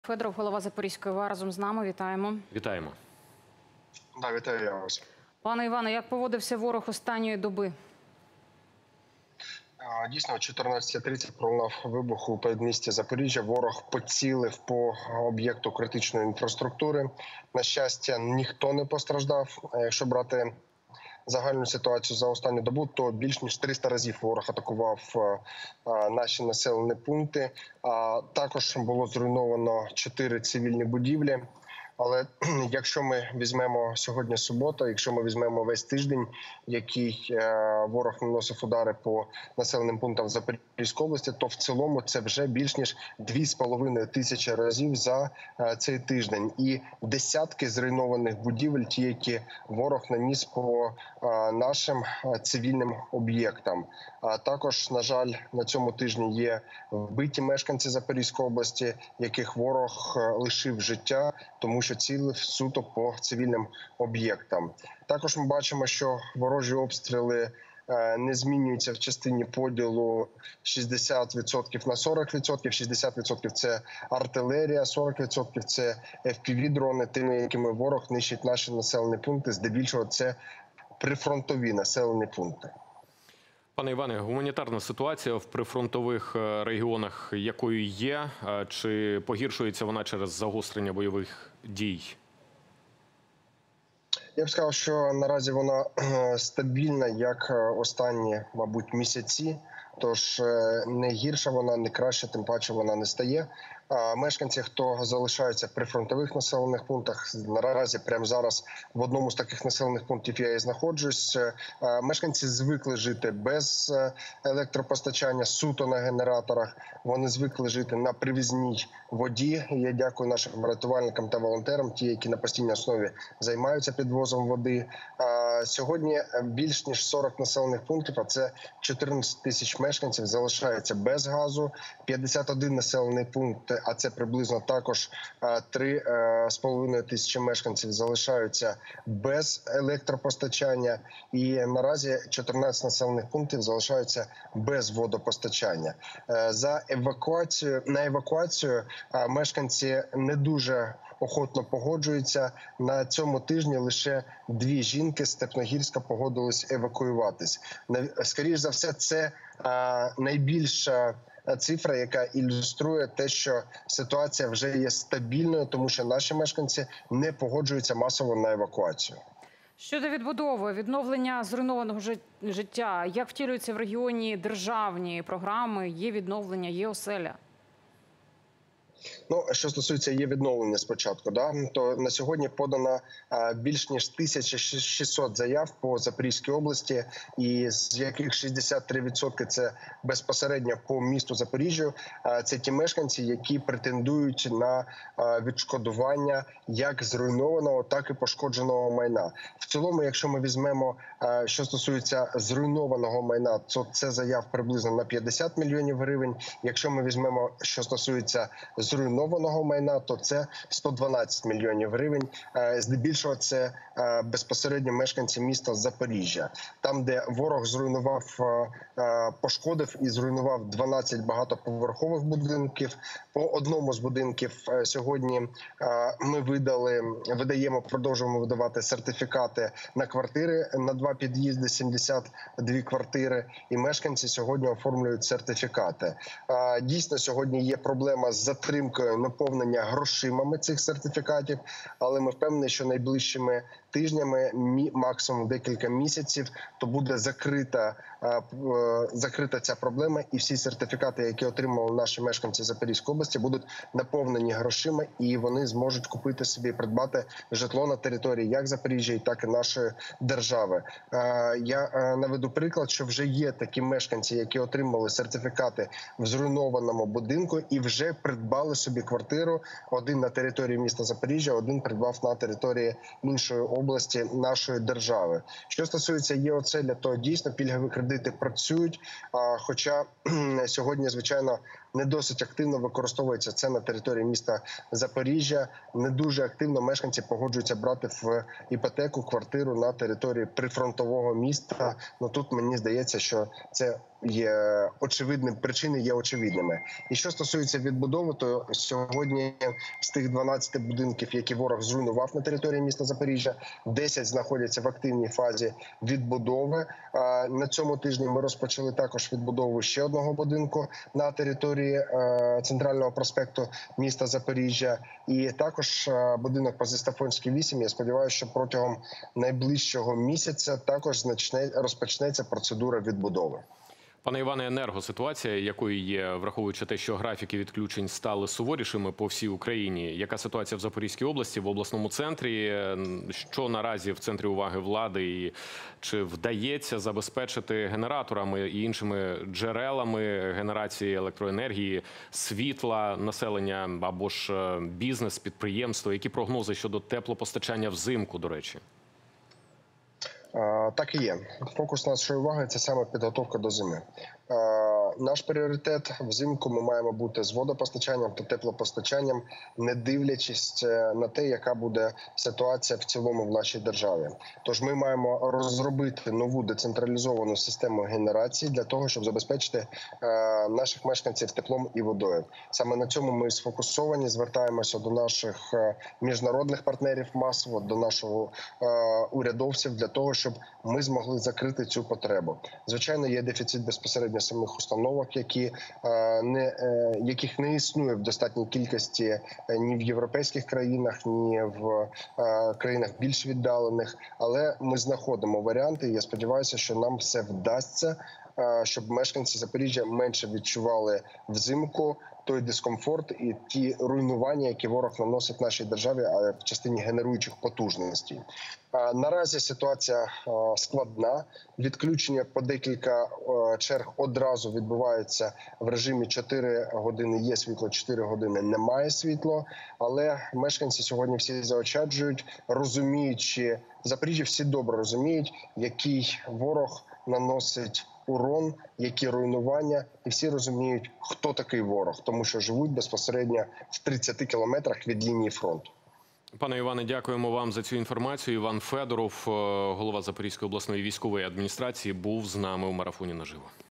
Федоров, голова Запорізької ОВА, разом з нами. Вітаємо. Вітаємо. Да, вітаю я вас. Пане Іване, як поводився ворог останньої доби? Дійсно, о 14:30 пролунав вибух у передмісті Запоріжжя. Ворог поцілив по об'єкту критичної інфраструктури. На щастя, ніхто не постраждав. Якщо брати загальну ситуацію за останню добу, то більш ніж 300 разів ворог атакував наші населені пункти. Також було зруйновано 4 цивільні будівлі. Але якщо ми візьмемо сьогодні субота, якщо ми візьмемо весь тиждень, який ворог наносив удари по населеним пунктам Запорізької області, то в цілому це вже більш ніж 2,5 тисячі разів за цей тиждень. І десятки зруйнованих будівель, ті, які ворог наніс по нашим цивільним об'єктам. Також, на жаль, на цьому тижні є вбиті мешканці Запорізької області, яких ворог лишив життя, тому що цілив суто по цивільним об'єктам. Також ми бачимо, що ворожі обстріли не змінюються в частині поділу 60% на 40%. 60% – це артилерія, 40% – це FPV-дрони, тими, якими ворог нищить наші населені пункти. Здебільшого це прифронтові населені пункти. Пане Іване, гуманітарна ситуація в прифронтових регіонах якою є? Чи погіршується вона через загострення бойових дій? Я б сказав, що наразі вона стабільна, як останні, мабуть, місяці. Тож не гірша вона, не краще, тим паче вона не стає. Мешканці, хто залишаються в прифронтових населених пунктах, наразі прямо зараз в одному з таких населених пунктів я і знаходжусь. Мешканці звикли жити без електропостачання, суто на генераторах. Вони звикли жити на привізній воді. Я дякую нашим рятувальникам та волонтерам, ті, які на постійній основі займаються підвозом води. Сьогодні більш ніж 40 населених пунктів, а це 14 тисяч мешканців, залишаються без газу. 51 населений пункт, а це приблизно також 3,5 тисячі мешканців, залишаються без електропостачання. І наразі 14 населених пунктів залишаються без водопостачання. На евакуацію мешканці не дуже охотно погоджуються. На цьому тижні лише 2 жінки з Степногірська погодились евакуюватись. Скоріше за все, це найбільша цифра, яка ілюструє те, що ситуація вже є стабільною, тому що наші мешканці не погоджуються масово на евакуацію. Щодо відбудови, відновлення зруйнованого життя, як втілюються в регіоні державні програми, є відновлення, є оселя? Ну, що стосується є відновлення спочатку, то на сьогодні подано більш ніж 1600 заяв по Запорізькій області, і з яких 63% – це безпосередньо по місту Запоріжжю. Це ті мешканці, які претендують на відшкодування як зруйнованого, так і пошкодженого майна. В цілому, якщо ми візьмемо, що стосується зруйнованого майна, то це заяв приблизно на 50 мільйонів гривень. Якщо ми візьмемо, що стосується зруйнованого майна, то це 112 мільйонів гривень. Здебільшого це безпосередньо мешканці міста Запоріжжя. Там, де ворог зруйнував, пошкодив і зруйнував 12 багатоповерхових будинків. По одному з будинків сьогодні ми продовжуємо видавати сертифікати на квартири, на 2 під'їзди, 72 квартири. І мешканці сьогодні оформлюють сертифікати. Дійсно, сьогодні є проблема з затримкою наповнення грошима цих сертифікатів, але ми впевнені, що найближчими тижнями, максимум декілька місяців, то буде закрита ця проблема, і всі сертифікати, які отримали наші мешканці Запорізької області, будуть наповнені грошима, і вони зможуть купити собі, придбати житло на території як Запоріжжя, так і нашої держави. Я наведу приклад, що вже є такі мешканці, які отримали сертифікати в зруйнованому будинку і вже придбали собі квартиру. Один на території міста Запоріжжя, один придбав на території іншої області нашої держави. Що стосується ЄОЦЕЛЯ, то дійсно пільгові кредити працюють, хоча сьогодні, звичайно, не досить активно використовується це на території міста Запоріжжя. Не дуже активно мешканці погоджуються брати в іпотеку квартиру на території прифронтового міста. Ну тут мені здається, що це є очевидним, причини є очевидними. І що стосується відбудови, то сьогодні з тих 12 будинків, які ворог зруйнував на території міста Запоріжжя, 10 знаходяться в активній фазі відбудови. На цьому тижні ми розпочали також відбудову ще одного будинку на території центрального проспекту міста Запоріжжя. І також будинок по Застафонській 8. Я сподіваюся, що протягом найближчого місяця також розпочнеться процедура відбудови. Пане Іване, енергоситуація, якою є, враховуючи те, що графіки відключень стали суворішими по всій Україні. Яка ситуація в Запорізькій області, в обласному центрі? Що наразі в центрі уваги влади? І чи вдається забезпечити генераторами і іншими джерелами генерації електроенергії, світла, населення або ж бізнес, підприємства? Які прогнози щодо теплопостачання взимку, до речі? Так і є. Фокус нашої уваги – це саме підготовка до зими. Наш пріоритет взимку ми маємо бути з водопостачанням та теплопостачанням, не дивлячись на те, яка буде ситуація в цілому в нашій державі. Тож ми маємо розробити нову децентралізовану систему генерації для того, щоб забезпечити наших мешканців теплом і водою. Саме на цьому ми сфокусовані, звертаємося до наших міжнародних партнерів масово, до нашого урядовців для того, щоб ми змогли закрити цю потребу. Звичайно, є дефіцит безпосередньо самих установок, яких не існує в достатній кількості ні в європейських країнах, ні в країнах більш віддалених. Але ми знаходимо варіанти, і я сподіваюся, що нам все вдасться, щоб мешканці Запоріжжя менше відчували взимку той дискомфорт і ті руйнування, які ворог наносить нашій державі в частині генеруючих потужностей. Наразі ситуація складна. Відключення по декілька черг одразу відбуваються в режимі 4 години є світло, 4 години немає світло. Але мешканці сьогодні всі заощаджують, розуміючи, в Запоріжжі всі добре розуміють, який ворог наносить урон, які руйнування, і всі розуміють, хто такий ворог, тому що живуть безпосередньо в 30 кілометрах від лінії фронту. Пане Іване, дякуємо вам за цю інформацію. Іван Федоров, голова Запорізької обласної військової адміністрації, був з нами у марафоні наживо.